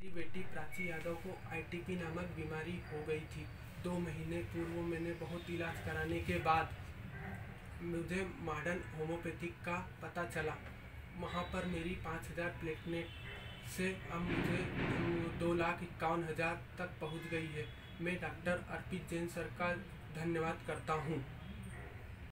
मेरी बेटी प्राची यादव को आईटीपी नामक बीमारी हो गई थी। 2 महीने पूर्व मैंने बहुत इलाज कराने के बाद मुझे मॉडर्न होम्योपैथिक का पता चला। वहाँ पर मेरी 5000 प्लेटलेट से अब मुझे 2,51,000 तक पहुँच गई है। मैं डॉक्टर अर्पित जैन सर का धन्यवाद करता हूँ।